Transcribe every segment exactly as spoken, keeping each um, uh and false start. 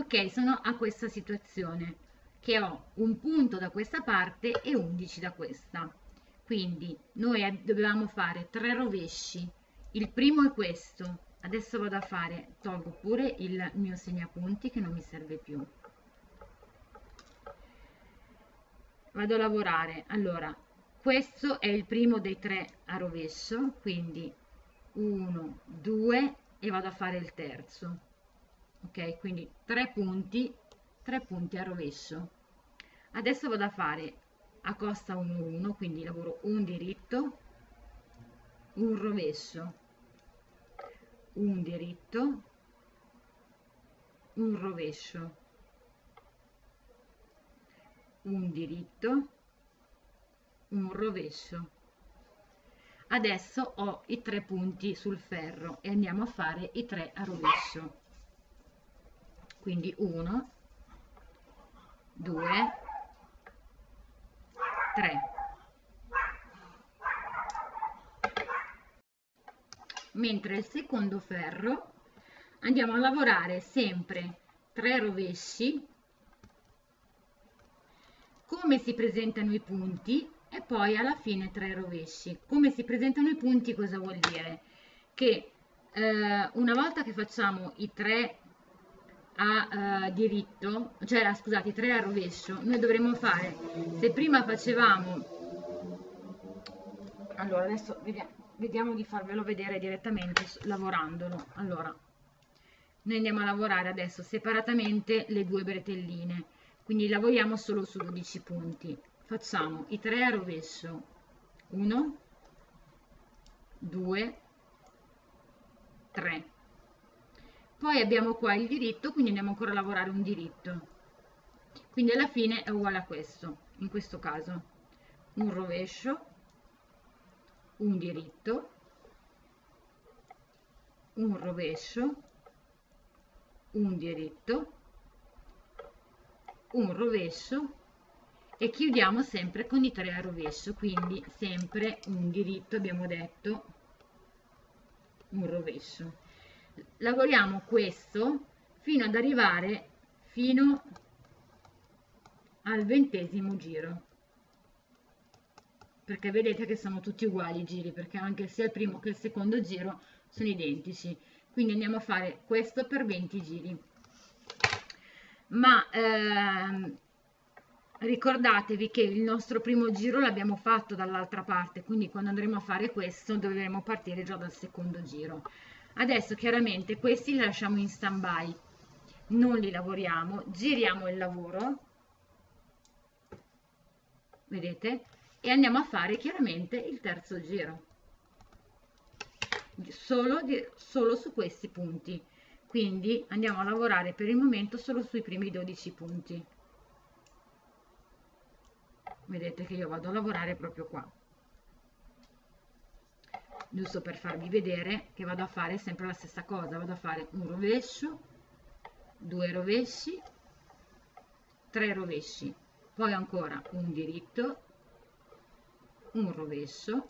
Ok, sono a questa situazione che ho un punto da questa parte e undici da questa. Quindi noi dovevamo fare tre rovesci. Il primo è questo. Adesso vado a fare, tolgo pure il mio segnapunti che non mi serve più. Vado a lavorare. Allora, questo è il primo dei tre a rovescio, quindi uno, due e vado a fare il terzo. Ok, quindi tre punti, tre punti a rovescio. Adesso vado a fare a costa uno uno, quindi lavoro un diritto, un rovescio, un diritto, un rovescio, un diritto, un rovescio. Adesso ho i tre punti sul ferro e andiamo a fare i tre a rovescio. Quindi uno, due, tre. Mentre il secondo ferro andiamo a lavorare sempre tre rovesci, come si presentano i punti, e poi alla fine tre rovesci. Come si presentano i punti cosa vuol dire? Che eh, una volta che facciamo i tre a uh, diritto, cioè scusate, i tre a rovescio, noi dovremmo fare, se prima facevamo, allora adesso vediamo, vediamo di farvelo vedere direttamente lavorandolo. Allora, noi andiamo a lavorare adesso separatamente le due bretelline, quindi lavoriamo solo su dodici punti. Facciamo i tre a rovescio, uno, due, tre. Poi abbiamo qua il diritto, quindi andiamo ancora a lavorare un diritto. Quindi alla fine è uguale a questo, in questo caso. Un rovescio, un diritto, un rovescio, un diritto, un rovescio e chiudiamo sempre con i tre a rovescio, quindi sempre un diritto, abbiamo detto, un rovescio. Lavoriamo questo fino ad arrivare fino al ventesimo giro, perché vedete che sono tutti uguali i giri, perché anche sia il primo che il secondo giro sono identici. Quindi andiamo a fare questo per venti giri. Ma ehm, ricordatevi che il nostro primo giro l'abbiamo fatto dall'altra parte, quindi quando andremo a fare questo dovremo partire già dal secondo giro. Adesso chiaramente questi li lasciamo in stand by, non li lavoriamo, giriamo il lavoro, vedete, e andiamo a fare chiaramente il terzo giro, solo, di, solo su questi punti. Quindi andiamo a lavorare per il momento solo sui primi dodici punti. Vedete che io vado a lavorare proprio qua, giusto per farvi vedere che vado a fare sempre la stessa cosa. Vado a fare un rovescio, due rovesci, tre rovesci, poi ancora un diritto, un rovescio,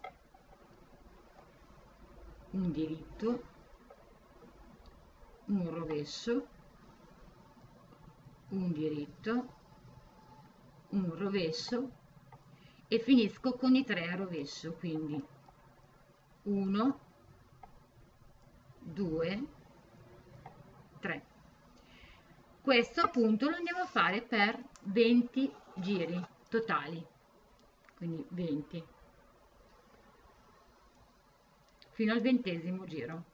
un diritto, un rovescio, un diritto, un rovescio e finisco con i tre a rovescio, quindi uno, due, tre. Questo appunto lo andiamo a fare per venti giri totali, quindi venti, fino al ventesimo giro.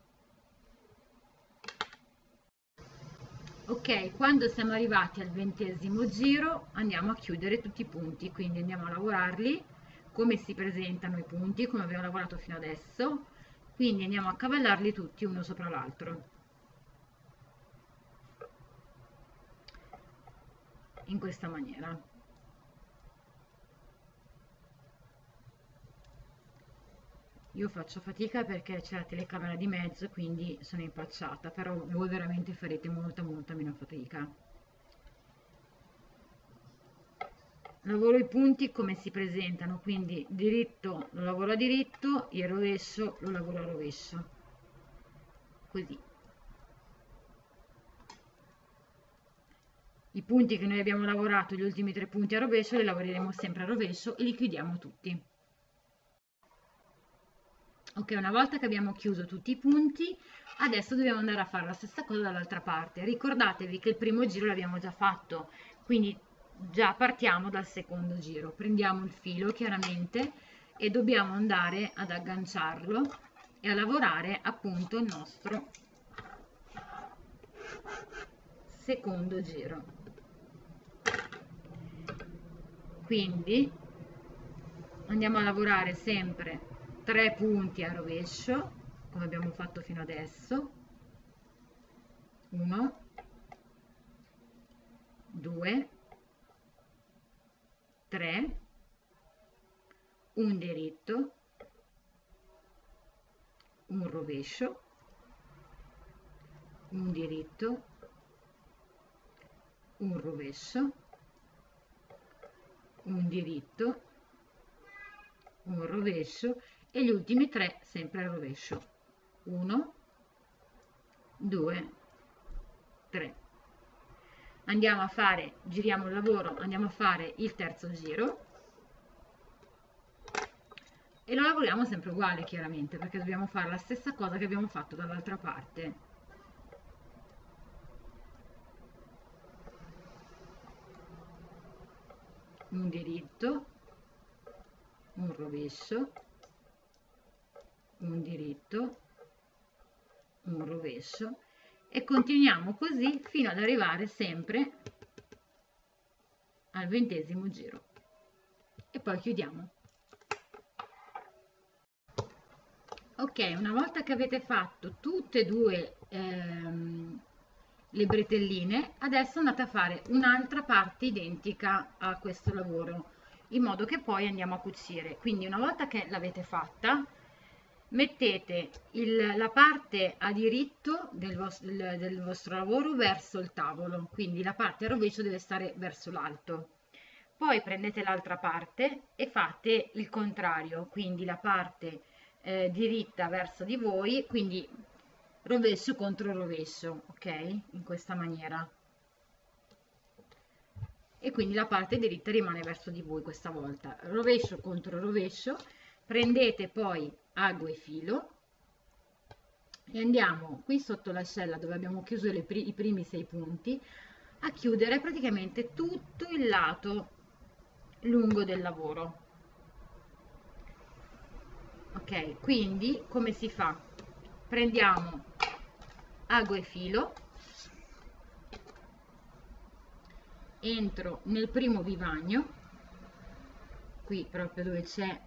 Ok, quando siamo arrivati al ventesimo giro andiamo a chiudere tutti i punti, quindi andiamo a lavorarli come si presentano i punti, come abbiamo lavorato fino adesso, quindi andiamo a cavallarli tutti uno sopra l'altro, in questa maniera. Io faccio fatica perché c'è la telecamera di mezzo, quindi sono impacciata, però voi veramente farete molta molta meno fatica. Lavoro i punti come si presentano, quindi diritto lo lavoro a diritto, il rovescio lo lavoro a rovescio, così. I punti che noi abbiamo lavorato, gli ultimi tre punti a rovescio, li lavoreremo sempre a rovescio e li chiudiamo tutti. Ok, una volta che abbiamo chiuso tutti i punti, adesso dobbiamo andare a fare la stessa cosa dall'altra parte. Ricordatevi che il primo giro l'abbiamo già fatto, quindi già partiamo dal secondo giro. Prendiamo il filo chiaramente e dobbiamo andare ad agganciarlo e a lavorare appunto il nostro secondo giro. Quindi andiamo a lavorare sempre tre punti a rovescio come abbiamo fatto fino adesso. Uno, due, tre, un diritto, un rovescio, un diritto, un rovescio, un diritto, un rovescio e gli ultimi tre sempre al rovescio. uno, due, tre. Andiamo a fare, giriamo il lavoro, andiamo a fare il terzo giro e lo lavoriamo sempre uguale chiaramente perché dobbiamo fare la stessa cosa che abbiamo fatto dall'altra parte. Un diritto, un rovescio, un diritto, un rovescio e continuiamo così fino ad arrivare sempre al ventesimo giro e poi chiudiamo. Ok, una volta che avete fatto tutte e due ehm, le bretelline, adesso andate a fare un'altra parte identica a questo lavoro in modo che poi andiamo a cucire. Quindi una volta che l'avete fatta, mettete il, la parte a diritto del vostro, del, del vostro lavoro verso il tavolo, quindi la parte a rovescio deve stare verso l'alto. Poi prendete l'altra parte e fate il contrario, quindi la parte eh, diritta verso di voi, quindi rovescio contro rovescio, ok? In questa maniera. E quindi la parte diritta rimane verso di voi questa volta. Rovescio contro rovescio, prendete poi ago e filo e andiamo qui sotto l'ascella dove abbiamo chiuso le pri i primi sei punti a chiudere praticamente tutto il lato lungo del lavoro. Ok, quindi come si fa? Prendiamo ago e filo, entro nel primo vivagno, qui proprio dove c'è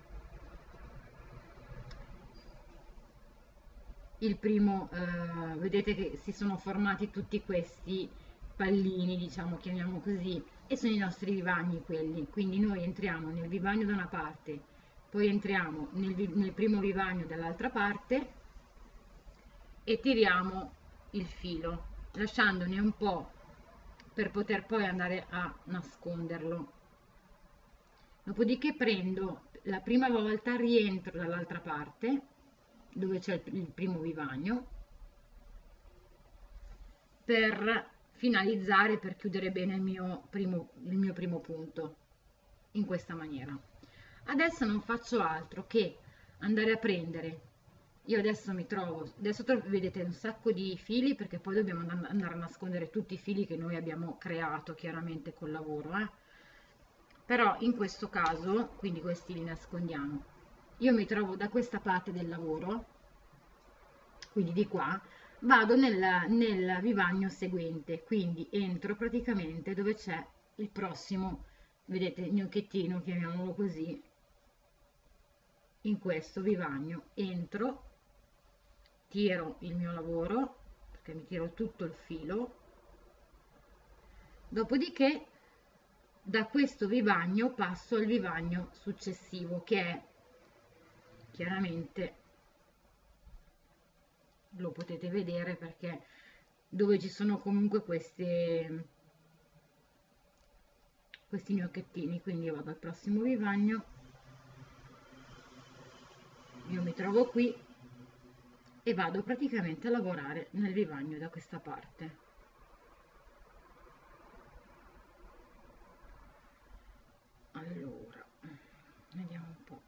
il primo, eh, vedete che si sono formati tutti questi pallini, diciamo, chiamiamo così, e sono i nostri vivagni quelli, quindi noi entriamo nel vivagno da una parte, poi entriamo nel, nel primo vivagno dall'altra parte e tiriamo il filo, lasciandone un po' per poter poi andare a nasconderlo. Dopodiché prendo la prima volta, rientro dall'altra parte dove c'è il primo vivagno per finalizzare, per chiudere bene il mio primo, il mio primo punto in questa maniera. Adesso non faccio altro che andare a prendere, io adesso mi trovo, adesso vedete un sacco di fili perché poi dobbiamo andare a nascondere tutti i fili che noi abbiamo creato chiaramente col lavoro, eh? Però in questo caso, quindi questi li nascondiamo, io mi trovo da questa parte del lavoro, quindi di qua, vado nel, nel vivagno seguente, quindi entro praticamente dove c'è il prossimo, vedete, gnocchettino, chiamiamolo così, in questo vivagno, entro, tiro il mio lavoro, perché mi tiro tutto il filo, dopodiché da questo vivagno passo al vivagno successivo che è chiaramente, lo potete vedere perché dove ci sono comunque queste, questi gnocchettini, quindi io vado al prossimo vivagno, io mi trovo qui e vado praticamente a lavorare nel vivagno da questa parte. Allora, vediamo un po',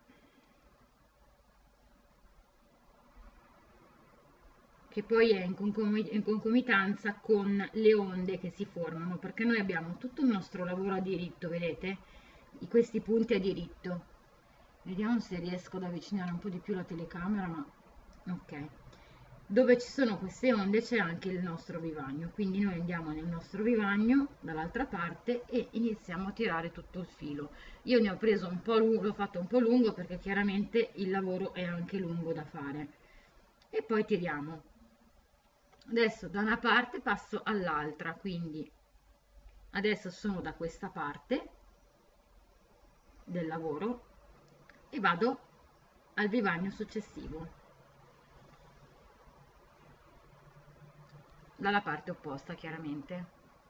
che poi è in, concomi- in concomitanza con le onde che si formano, perché noi abbiamo tutto il nostro lavoro a diritto, vedete? I- questi punti a diritto. Vediamo se riesco ad avvicinare un po' di più la telecamera, ma ok. Dove ci sono queste onde c'è anche il nostro vivagno, quindi noi andiamo nel nostro vivagno dall'altra parte e iniziamo a tirare tutto il filo. Io ne ho preso un po' lungo, l'ho fatto un po' lungo perché chiaramente il lavoro è anche lungo da fare. E poi tiriamo. Adesso da una parte passo all'altra, quindi adesso sono da questa parte del lavoro e vado al vivagno successivo, dalla parte opposta chiaramente.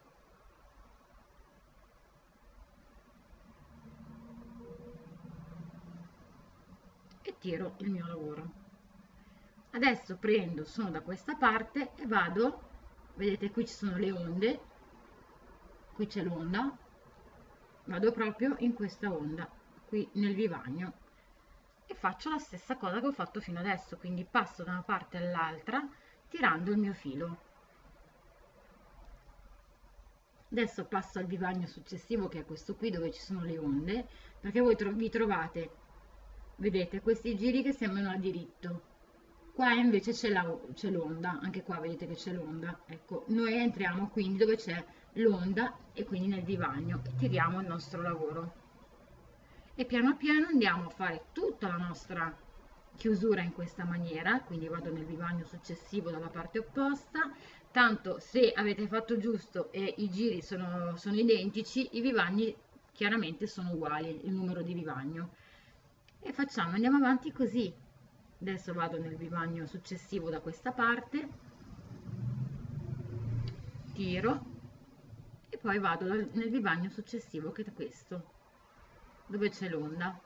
E tiro il mio lavoro. Adesso prendo, sono da questa parte e vado, vedete qui ci sono le onde, qui c'è l'onda, vado proprio in questa onda, qui nel vivagno, e faccio la stessa cosa che ho fatto fino adesso, quindi passo da una parte all'altra tirando il mio filo. Adesso passo al vivagno successivo, che è questo qui dove ci sono le onde, perché voi tro- vi trovate, vedete, questi giri che sembrano a diritto. Qua invece c'è la- c'è l'onda, anche qua vedete che c'è l'onda. Ecco, noi entriamo quindi dove c'è l'onda e quindi nel vivagno e tiriamo il nostro lavoro. E piano piano andiamo a fare tutta la nostra chiusura in questa maniera, quindi vado nel vivagno successivo dalla parte opposta. Tanto se avete fatto giusto e i giri sono, sono identici, i vivagni chiaramente sono uguali, il numero di vivagno. E facciamo, andiamo avanti così. Adesso vado nel vivagno successivo da questa parte, tiro e poi vado nel vivagno successivo che è questo, dove c'è l'onda.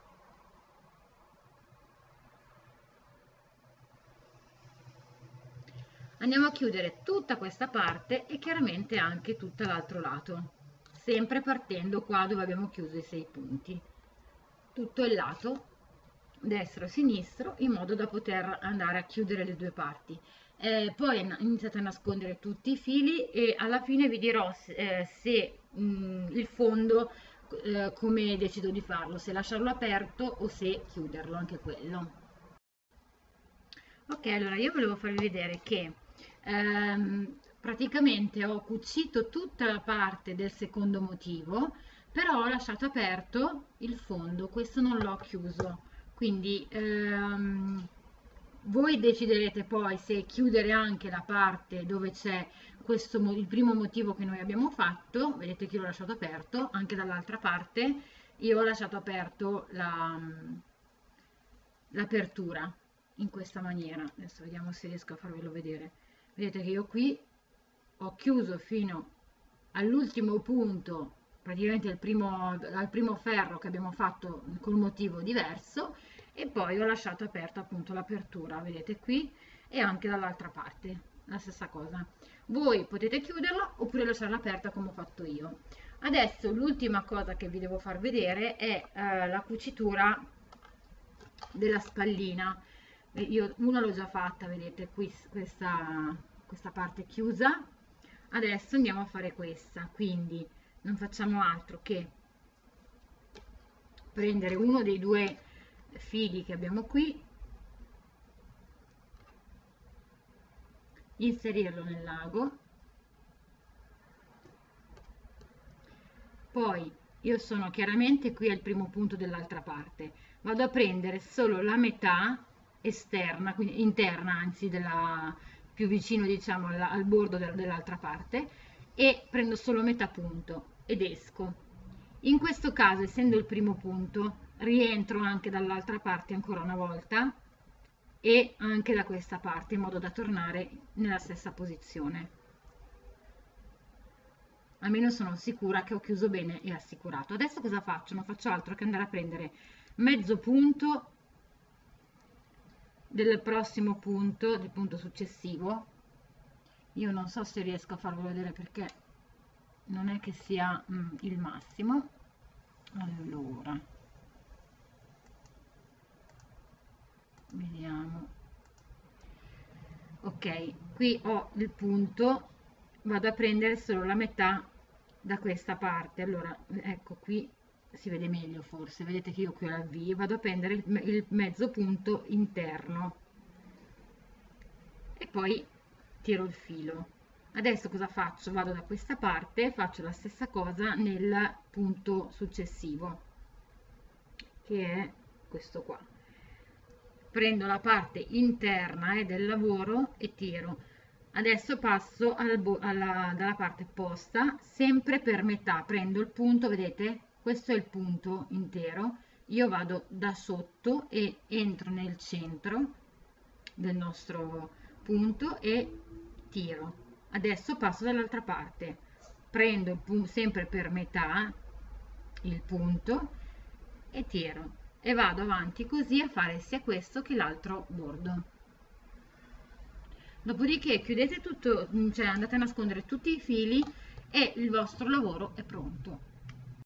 Andiamo a chiudere tutta questa parte e chiaramente anche tutto l'altro lato, sempre partendo qua dove abbiamo chiuso i sei punti, tutto il lato destro e sinistro, in modo da poter andare a chiudere le due parti. Eh, poi iniziate a nascondere tutti i fili e alla fine vi dirò se, eh, se mh, il fondo eh, come decido di farlo, se lasciarlo aperto o se chiuderlo, anche quello. Ok, allora io volevo farvi vedere che ehm, praticamente ho cucito tutta la parte del secondo motivo, però ho lasciato aperto il fondo, questo non l'ho chiuso, quindi ehm, voi deciderete poi se chiudere anche la parte dove c'è questo, mo- il primo motivo che noi abbiamo fatto, vedete che io l'ho lasciato aperto, anche dall'altra parte io ho lasciato aperto la, l'apertura in questa maniera. Adesso vediamo se riesco a farvelo vedere. Vedete che io qui ho chiuso fino all'ultimo punto, praticamente il primo, al primo ferro che abbiamo fatto col motivo diverso, e poi ho lasciato aperta appunto l'apertura, vedete qui, e anche dall'altra parte la stessa cosa. Voi potete chiuderla oppure lasciarla aperta come ho fatto io. Adesso l'ultima cosa che vi devo far vedere è eh, la cucitura della spallina. Eh, io una l'ho già fatta, vedete qui questa, questa parte chiusa. Adesso andiamo a fare questa, quindi non facciamo altro che prendere uno dei due fili che abbiamo qui, inserirlo nel lago, poi io sono chiaramente qui al primo punto dell'altra parte, vado a prendere solo la metà esterna, quindi interna anzi, della, più vicino diciamo al, al bordo del, dell'altra parte, e prendo solo metà punto ed esco. In questo caso, essendo il primo punto, rientro anche dall'altra parte ancora una volta e anche da questa parte in modo da tornare nella stessa posizione. Almeno sono sicura che ho chiuso bene e assicurato. Adesso cosa faccio? Non faccio altro che andare a prendere mezzo punto del prossimo punto, del punto successivo. Io non so se riesco a farvelo vedere perché non è che sia mm, il massimo. Allora, vediamo. Ok, qui ho il punto, vado a prendere solo la metà da questa parte. Allora, ecco qui si vede meglio forse, vedete che io qui ho la V, vado a prendere il, il mezzo punto interno e poi tiro il filo. Adesso cosa faccio? Vado da questa parte e faccio la stessa cosa nel punto successivo, che è questo qua. Prendo la parte interna eh, del lavoro e tiro. Adesso passo al alla, dalla parte opposta, sempre per metà, prendo il punto, vedete? Questo è il punto intero, io vado da sotto e entro nel centro del nostro punto e tiro. Adesso passo dall'altra parte, prendo il punto, sempre per metà il punto e tiro e vado avanti così a fare sia questo che l'altro bordo. Dopodiché chiudete tutto, cioè andate a nascondere tutti i fili e il vostro lavoro è pronto.